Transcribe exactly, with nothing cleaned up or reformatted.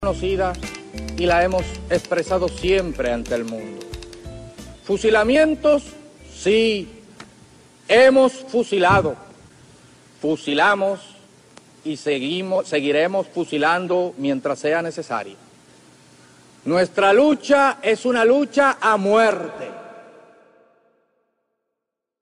conocida y la hemos expresado siempre ante el mundo. Fusilamientos, sí, hemos fusilado, fusilamos y seguimos, seguiremos fusilando mientras sea necesario. Nuestra lucha es una lucha a muerte.